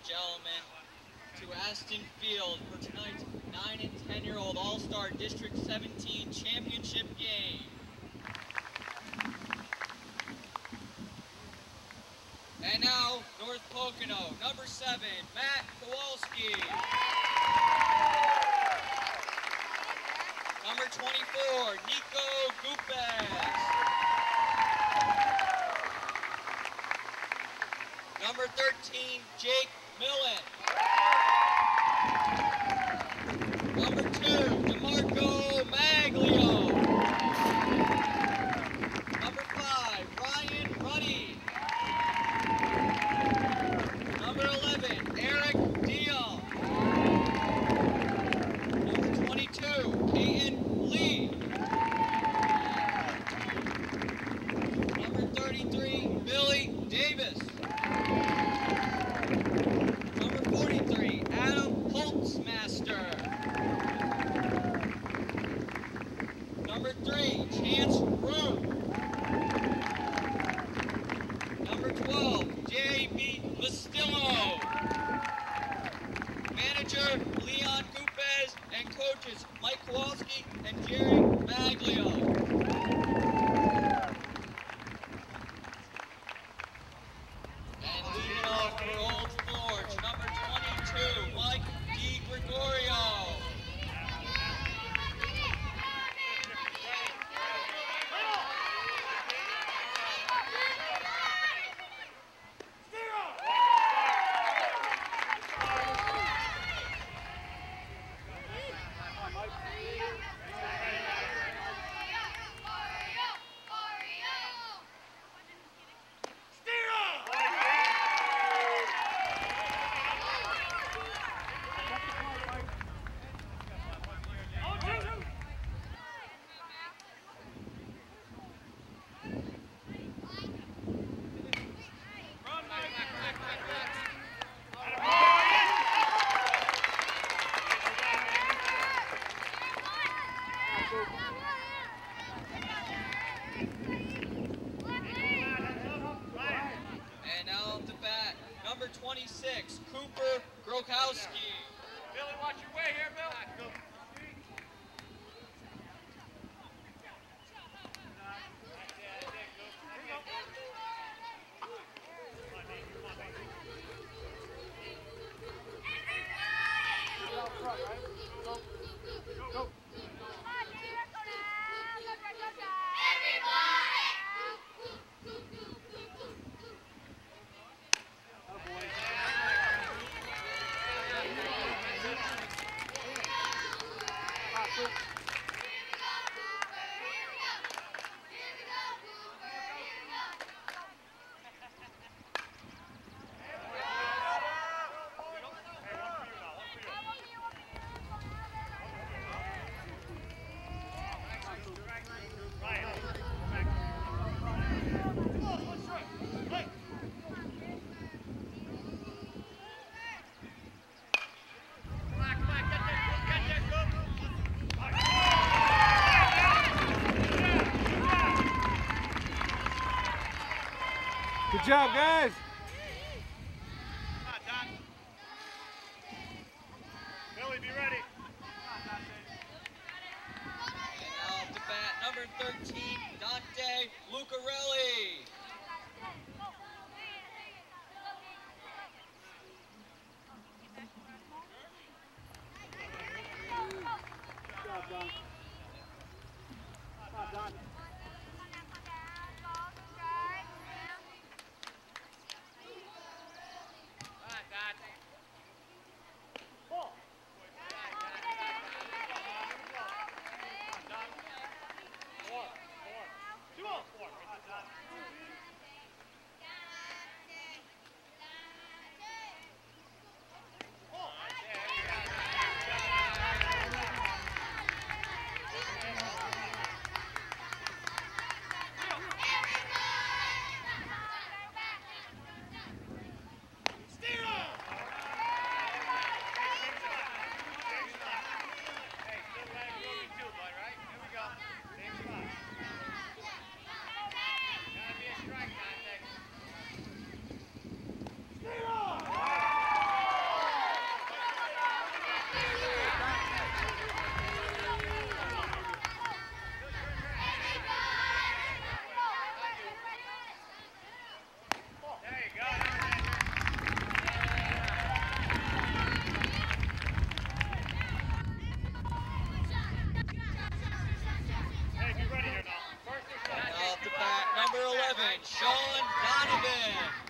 gentlemen, to Aston Field for tonight's 9 and 10-year-old All-Star District 17 championship game. And now, North Pocono, number 7, Matt Kowalski. Number 24, Nico Gupes. Number 13, Jake Millen. Number 2, DeMarco Maglio. Number 5, Ryan Ruddy. Number 11, Eric Deal. Number 22, Peyton Lee. Number 33, Billy Davis. Number 43, Adam Holtzmaster. Number 3, Chance Room. Number 12, J.B. Vastillo. Manager, Leon Gupes, and coaches, Mike Kowalski and Jerry Maglio. And leading off for Old Forge, number 22, Mike DiGregorio. And now off the bat, number 26, Cooper Grokowski. Billy, watch your way here, Bill. Good job, guys. Come on, Don. Billy, be ready. And now off the bat, number 13, Dante Lucarelli. Good job, Don. Come on, Don. number 11, Sean Donovan.